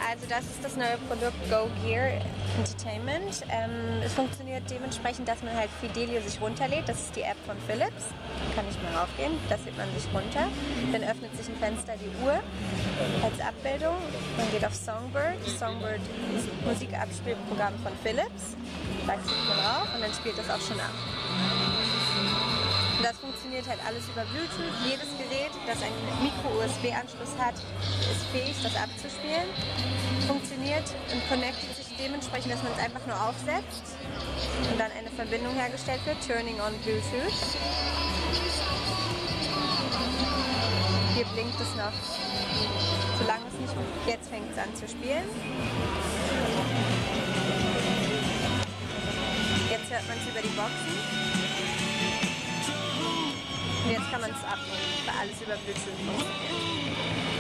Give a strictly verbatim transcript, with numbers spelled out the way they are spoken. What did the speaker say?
Also das ist das neue Produkt GoGear Entertainment. Ähm, es funktioniert dementsprechend, dass man halt Fidelio sich runterlädt. Das ist die App von Philips. Kann ich mal raufgehen. Das lädt man sich runter. Dann öffnet sich ein Fenster, die Uhr als Abbildung. Man geht auf Songbird. Songbird ist ein Musikabspielprogramm von Philips. Da klickt man drauf und dann spielt das auch schon ab. Und das funktioniert halt alles über Bluetooth. Jedes Gerät, das einen Micro-U S B-Anschluss hat, ist fähig, das abzuspielen. Funktioniert und connectet sich dementsprechend, dass man es einfach nur aufsetzt und dann eine Verbindung hergestellt wird. Turning on Bluetooth. Hier blinkt es noch, solange es nicht... Jetzt fängt es an zu spielen. Jetzt hört man es über die Boxen. Und jetzt kann man es abnehmen, weil alles über Bluetooth funktioniert.